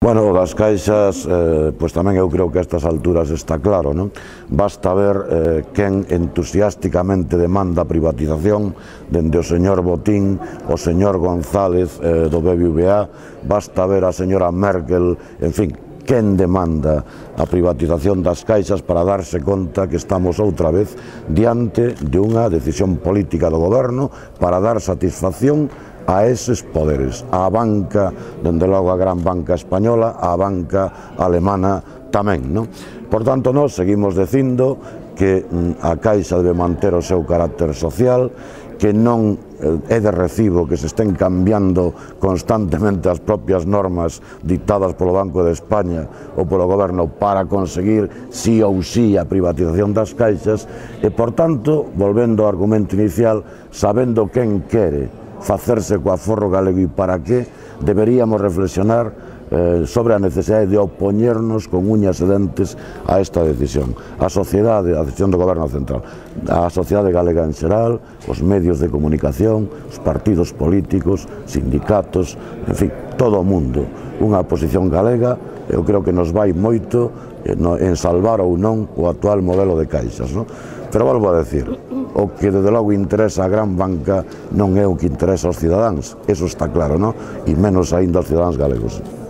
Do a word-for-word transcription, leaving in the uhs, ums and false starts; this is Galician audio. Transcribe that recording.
Bueno, das caixas, eh, pois tamén eu creo que a estas alturas está claro, non? Basta ver eh, quen entusiásticamente demanda a privatización, dende o señor Botín, o señor González eh, do B B V A, basta ver a señora Merkel, en fin, quen demanda a privatización das caixas para darse conta que estamos outra vez diante de unha decisión política do goberno para dar satisfacción a eses poderes, a banca, dende logo a gran banca española, a banca alemana tamén, non? Por tanto, nós seguimos dicindo que a Caixa debe manter o seu carácter social, que non é de recibo que se estén cambiando constantemente as propias normas dictadas polo Banco de España ou polo goberno para conseguir sí ou sí a privatización das caixas e, por tanto, volvendo ao argumento inicial, sabendo quen quere facerse co aforro galego e para que, deberíamos reflexionar eh, sobre a necesidade de opoñernos con uñas e dentes a esta decisión. A sociedade, a decisión do goberno central, a sociedade galega en xeral, os medios de comunicación, os partidos políticos, sindicatos, en fin, todo o mundo. Unha oposición galega, eu creo que nos vai moito en salvar ou non o actual modelo de caixas, non? Pero volvo a decir, o que desde logo interesa a gran banca non é o que interesa aos cidadáns, eso está claro, non? E menos aínda aos cidadáns galegos.